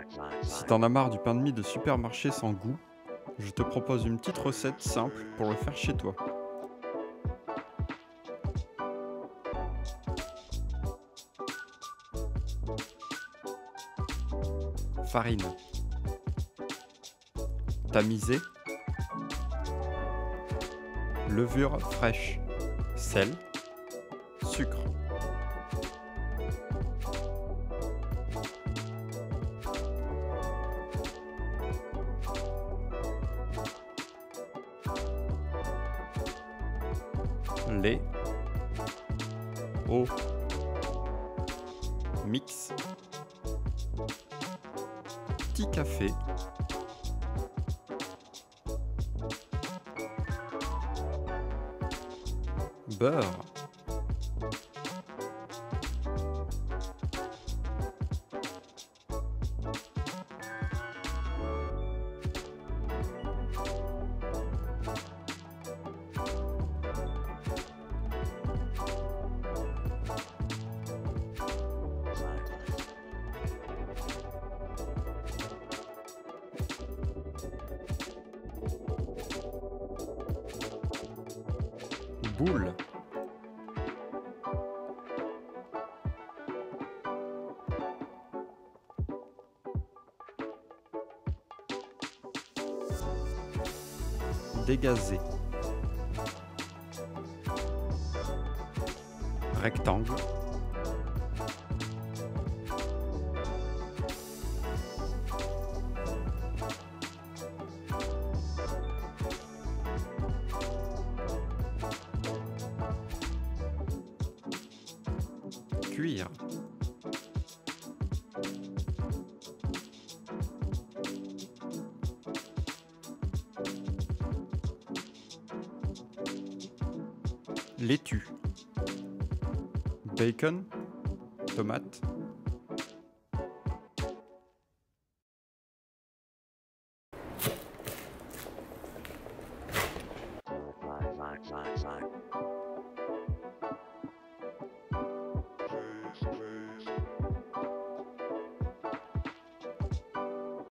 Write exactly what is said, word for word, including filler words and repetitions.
Si t'en as marre du pain de mie de supermarché sans goût, je te propose une petite recette simple pour le faire chez toi. Farine, tamisée, levure fraîche, sel, sucre. Lait, eau, mix, petit café, beurre, boule, dégazé, rectangle, cuire, laitue, bacon, tomate,